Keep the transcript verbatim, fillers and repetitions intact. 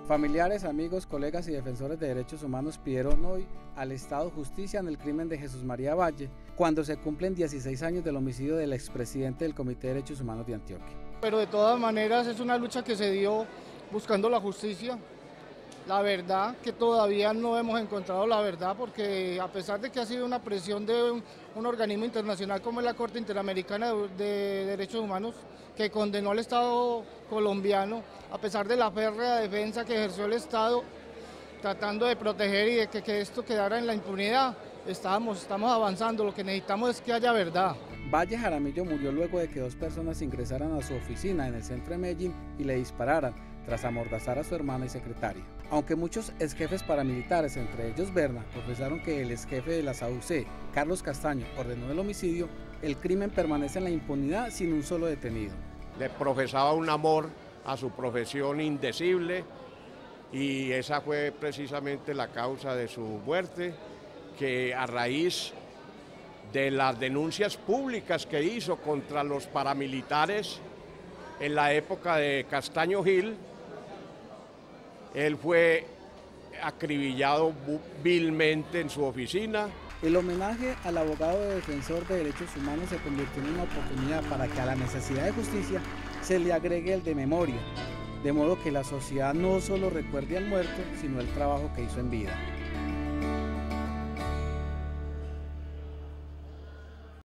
Familiares, amigos, colegas y defensores de derechos humanos pidieron hoy al Estado justicia en el crimen de Jesús María Valle, cuando se cumplen dieciséis años del homicidio del expresidente del Comité de Derechos Humanos de Antioquia. Pero de todas maneras es una lucha que se dio buscando la justicia, la verdad, que todavía no hemos encontrado la verdad, porque a pesar de que ha sido una presión de un, un organismo internacional como es la Corte Interamericana de, de Derechos Humanos, que condenó al Estado colombiano, a pesar de la férrea defensa que ejerció el Estado, tratando de proteger y de que, que esto quedara en la impunidad, estamos, estamos avanzando. Lo que necesitamos es que haya verdad. Valle Jaramillo murió luego de que dos personas ingresaran a su oficina en el centro de Medellín y le dispararan, tras amordazar a su hermana y secretaria. Aunque muchos exjefes paramilitares, entre ellos Berna, confesaron que el exjefe de las A U C, Carlos Castaño, ordenó el homicidio, el crimen permanece en la impunidad sin un solo detenido. Le profesaba un amor a su profesión indecible y esa fue precisamente la causa de su muerte, que a raíz de las denuncias públicas que hizo contra los paramilitares en la época de Castaño Gil, él fue acribillado vilmente en su oficina. El homenaje al abogado de defensor de derechos humanos se convirtió en una oportunidad para que a la necesidad de justicia se le agregue el de memoria, de modo que la sociedad no solo recuerde al muerto, sino el trabajo que hizo en vida.